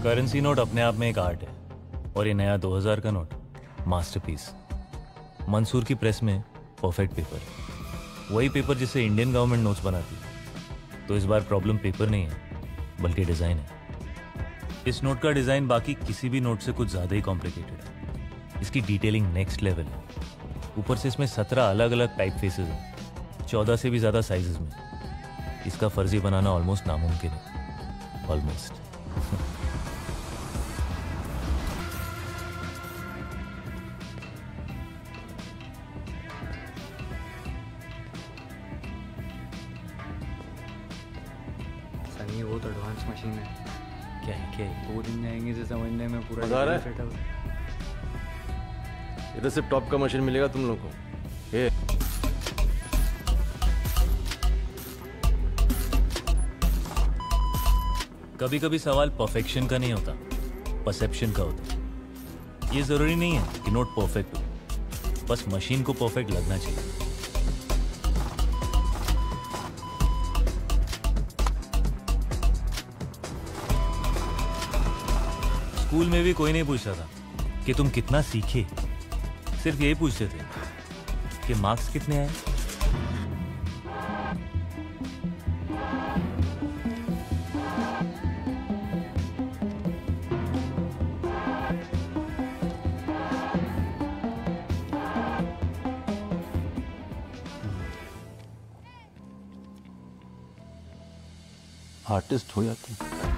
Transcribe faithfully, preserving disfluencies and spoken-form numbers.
Currency note अपने आप में एक आर्ट है और ये नया दो हज़ार का नोट मास्टरपीस। मंसूर की प्रेस में परफेक्ट पेपर, वही पेपर जिससे इंडियन गवर्नमेंट नोट्स बनाती है। तो इस बार प्रॉब्लम पेपर नहीं है बल्कि डिज़ाइन है। इस नोट का डिज़ाइन बाकी किसी भी नोट से कुछ ज़्यादा ही कॉम्प्लिकेटेड है। इसकी डिटेलिंग नेक्स्ट लेवल है। ऊपर से इसमें सत्रह अलग अलग टाइप फेसेस हैं, चौदह से भी ज़्यादा साइजेस में। इसका फर्जी बनाना ऑलमोस्ट नामुमकिन है, ऑलमोस्ट। सनी बहुत एडवांस मशीन है। क्या है क्या है? दो दिन जाएंगे इसे समझने में पूरा मजा आ रहा है? सेटअप। इधर सिर्फ टॉप का मशीन मिलेगा तुम लोग को। ये कभी कभी सवाल परफेक्शन का नहीं होता, परसेप्शन का होता है। ये जरूरी नहीं है कि नोट परफेक्ट हो, बस मशीन को परफेक्ट लगना चाहिए। स्कूल में भी कोई नहीं पूछता था कि तुम कितना सीखे, सिर्फ यही पूछते थे कि मार्क्स कितने आए। आर्टिस्ट हो या तुम।